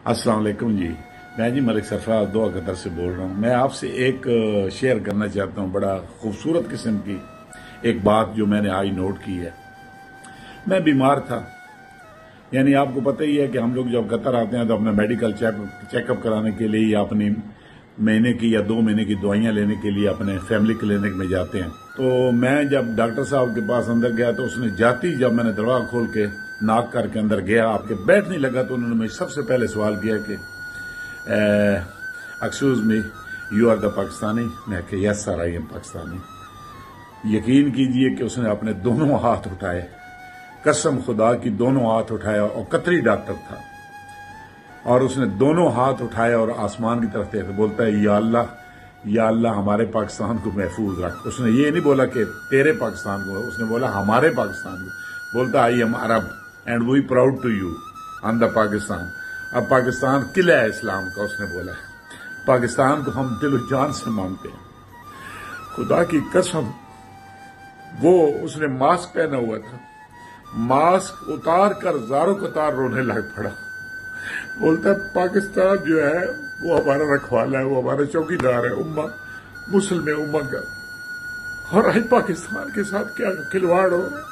अस्सलाम वालेकुम जी। मैं जी मलिक सरफराज दोहा कतर से बोल रहा हूँ। मैं आपसे एक शेयर करना चाहता हूँ, बड़ा खूबसूरत किस्म की एक बात जो मैंने आज नोट की है। मैं बीमार था, यानी आपको पता ही है कि हम लोग जब कतर आते हैं तो अपना मेडिकल चेकअप कराने के लिए या अपनी महीने की या 2 महीने की दवाइयाँ लेने के लिए अपने फैमिली क्लिनिक में जाते हैं। तो मैं जब डॉक्टर साहब के पास अंदर गया तो उसने जाती जब मैंने दरवाजा खोल के नाक करके अंदर गया, आपके बैठने लगा तो उन्होंने मुझे सबसे पहले सवाल किया कि excuse me, you are the Pakistani? मैं कहा yes sir, I am Pakistani. यकीन कीजिए कि उसने अपने दोनों हाथ उठाए, कसम खुदा की दोनों हाथ उठाया, और कतरी डॉक्टर था, और उसने दोनों हाथ उठाए और आसमान की तरफ देखते बोलता है या अल्लाह हमारे पाकिस्तान को महफूज रख। उसने ये नहीं बोला कि तेरे पाकिस्तान को, उसने बोला हमारे पाकिस्तान को। बोलता I am Arab and we proud to you on the Pakistan. अब पाकिस्तान किला है इस्लाम का, उसने बोला पाकिस्तान को हम दिल जान से मानते हैं। खुदा की कसम, वो उसने मास्क पहना हुआ था, मास्क उतार कर ज़ारों कतार रोने लग पड़ा। बोलता है पाकिस्तान जो है वो हमारा रखवाला है, वो हमारा चौकीदार है, उम्मा मुस्लिम उम्मा का, और आज पाकिस्तान के साथ क्या खिलवाड़ हो रहा है।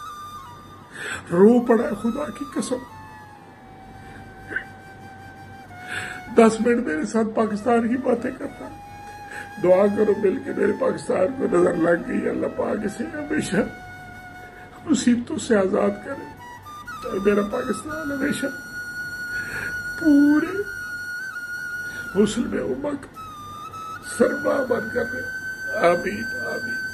रो पड़ा खुदा की कसम। 10 मिनट मेरे साथ पाकिस्तान की बातें करता, दुआ करो मिलके मेरे पाकिस्तान को नजर लग गई। अल्लाह पाक इसे हमेशा मुसीबतों से आजाद करे और मेरा पाकिस्तान हमेशा पूरे मुस्लिम उम्मा का सरबराह बन कर रहे। आमीन आमीन।